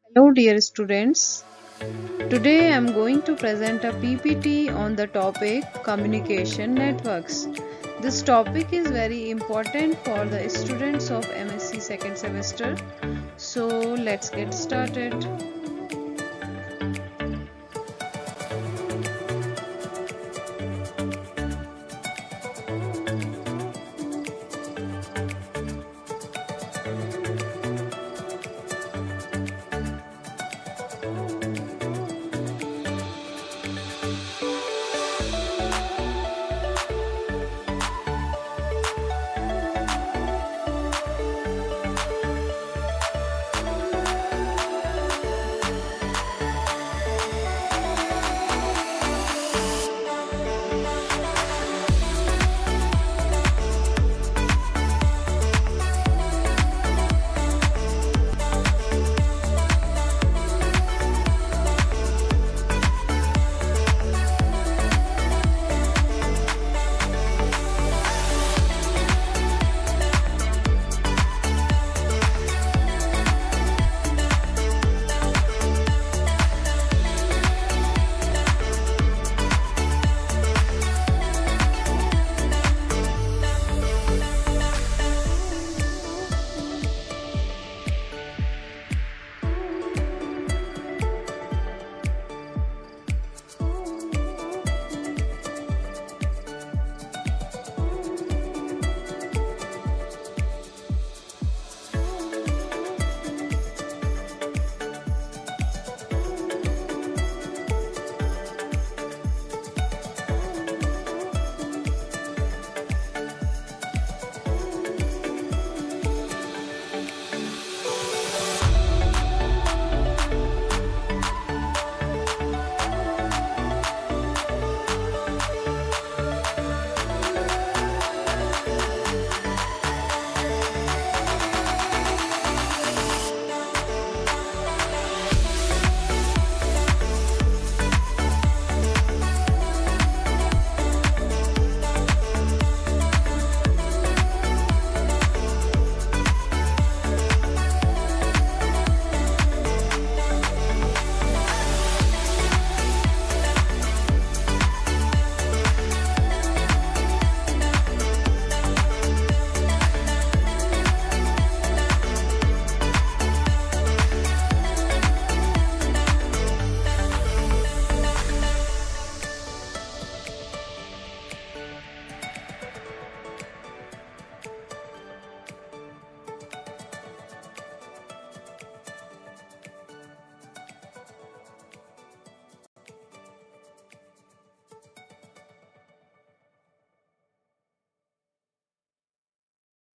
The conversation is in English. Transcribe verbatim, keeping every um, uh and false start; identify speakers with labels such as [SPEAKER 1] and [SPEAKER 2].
[SPEAKER 1] Hello dear students, today I am going to present a P P T on the topic communication networks. This topic is very important for the students of M S c second semester. So let's get started.